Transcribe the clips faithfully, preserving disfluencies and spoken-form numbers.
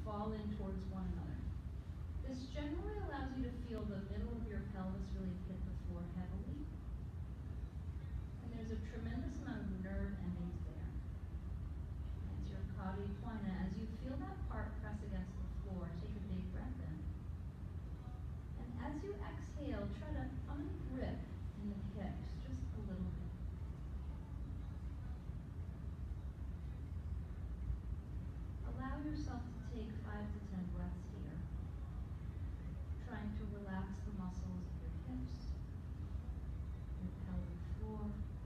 fall in towards one another. This generally allows you to feel the middle of your pelvis really hit the floor heavily. And there's a tremendous amount of nerve endings there. It's your cauda equina. As you feel that part press against the floor, take a big breath in. And as you exhale, try to ungrip in the hips just a little bit. Allow yourself to take five to ten breaths here, trying to relax the muscles of your hips, your pelvic floor,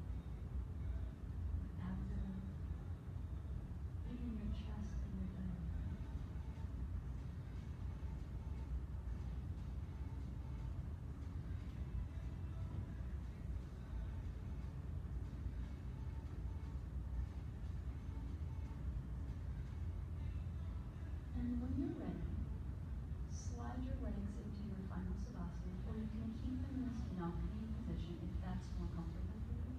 abdomen, even your chest and your diaphragm. And when you're ready, slide your legs into your final savasana, or you can keep them in this balcony position if that's more comfortable for you.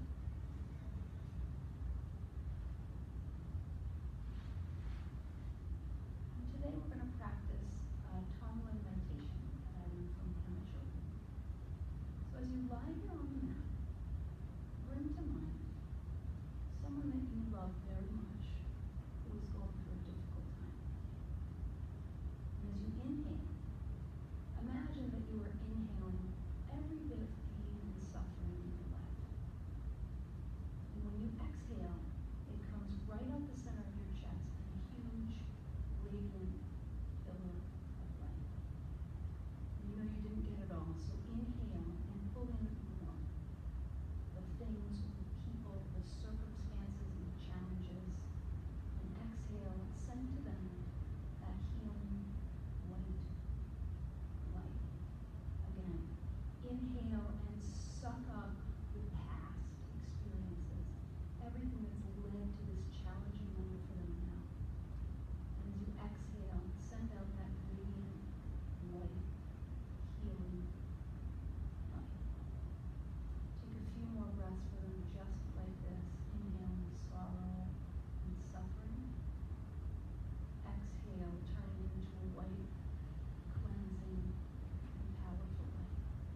And today we're going to practice uh, Tonglin meditation that I learned from Pema Chodron. So as you lie here on the mat, bring to mind someone that you love very much who is going through a difficult time. And as you inhale, imagine that you are inhaling every bit of pain and suffering in your life. And when you exhale, it comes right out the center of your chest in a huge, radiant pillar of light. And you know you didn't get it all, so inhale and pull in more. The things, the people, the circumstances, and the challenges. And exhale, send to them that healing, white light. Again, inhale and suck up the past experiences, everything that's led to this challenging moment for them now. And as you exhale, send out that radiant, white, healing light. Take a few more breaths for them just like this. Inhaling sorrow and suffering. Exhale, turning into a white, cleansing, and powerful light.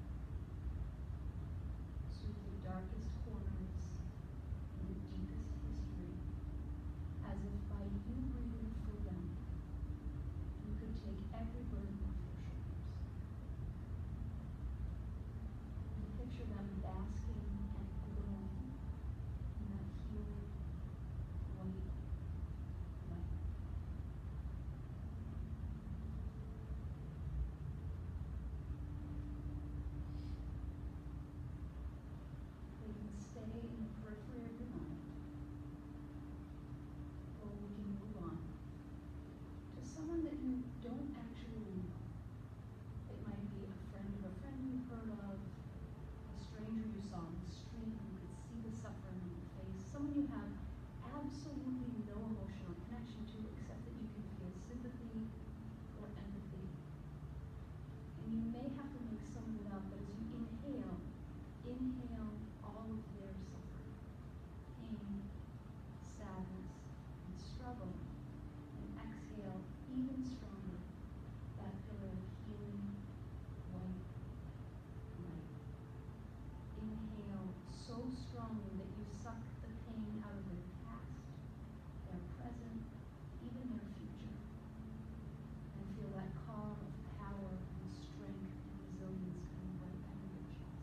Soothe the darkest corners in the deepest history, as if by you breathing through them, you could take every burden off your shoulders. And picture them basking and glowing in that healing, white light. They can stay in the periphery of your mind, or we can move on to someone that you don't actually know. It might be a friend of a friend you've heard of, a stranger you saw on the street who could see the suffering in your face, someone you have absolutely no emotional connection to except that you can feel sympathy or empathy. And you may have to make some of it up, but as you inhale, inhale all of their suffering, pain, sadness, and struggle, and exhale even stronger that pillar of healing, white light. Inhale so strongly that you suck the pain out of their past, their present, even their future, and feel that calm of power and strength and resilience coming right out of your chest.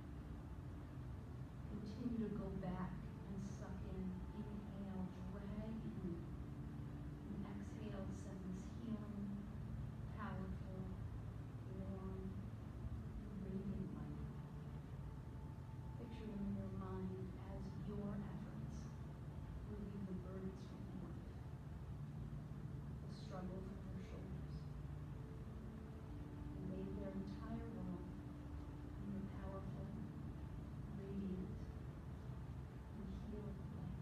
Continue to go back and suck in. Inhale, drag in. And exhale, send this healing, powerful, warm, radiant light. Picture them in your mind as your efforts relieve the burdens from your life, the struggle from your shoulders, and bathe their entire world in your powerful, radiant, and healing light.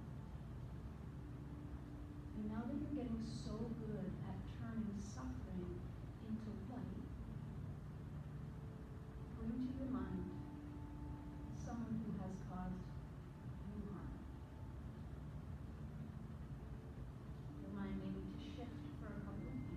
And now that you're getting so good at turning suffering into light, bring to your mind someone who has caused you harm. Your mind may need to shift for a couple of minutes.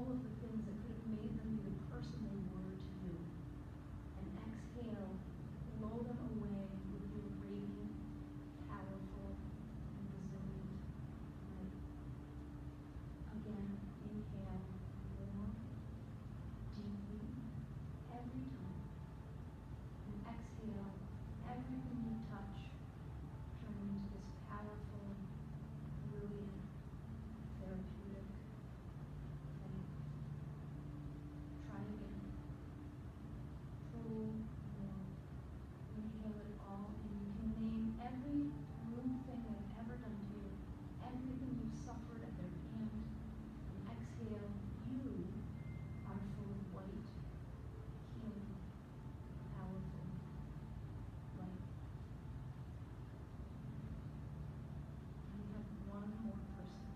all of the things that could have made them be the person they were to you. And exhale, blow them away with your radiant, powerful, and resilient light. Again, inhale more deeply every time. And exhale, everything you touch turn into this powerful, brilliant, therapeutic light. Try again. Pull more. Inhale it all, and you can name every rude thing they've ever done to you, everything you've suffered at their hand. And exhale, you are full of white, healing, powerful light. And we have one more person.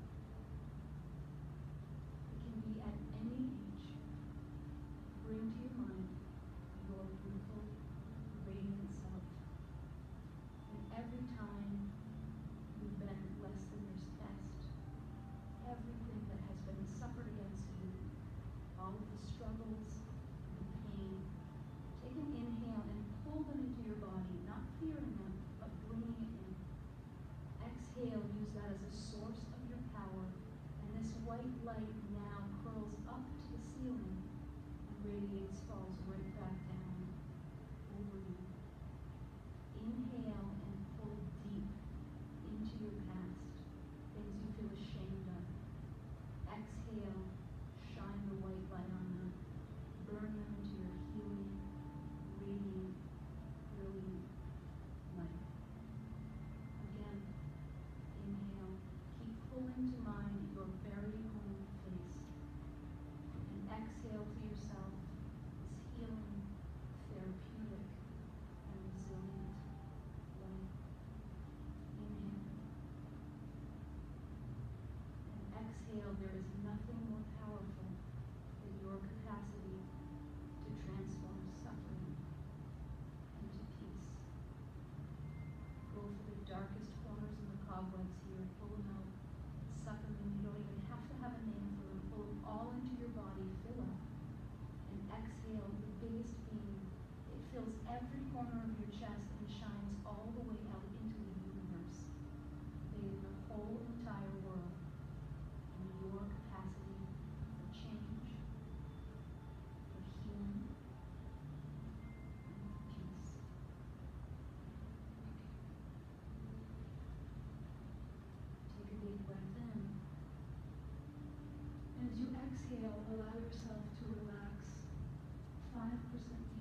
It can be at any age. Bring to your mind your beautiful, radiant self. And every time you've been less than your best, everything that has been suffered against you, all of the struggles, the pain, take an inhale and pull them into your body, not fearing them, but bringing it in. Exhale, use that as a source of your power, and this white light now curls up to the ceiling and radiates, falls right back down over you. Inhale and pull deep into your past, things you feel ashamed of. Exhale, shine the white light on them, burn them into your healing, radiant, brilliant light. Again, inhale, keep pulling to mind your very own face. And exhale to yourself this healing, therapeutic, and resilient light. Inhale. And exhale, there is nothing more powerful than your capacity to transform suffering into peace. Go for the darkest corners and the cobwebs here, pull them out, suck them in. You don't even have to have a name for them. Pull them all into your body, fill up. And exhale, the biggest beam. It fills every corner of your chest and shines all the way out into the universe, bathing the whole entire world in your capacity for change, for healing, and for peace. Take a deep breath in. And as you exhale, allow yourself to relax five percent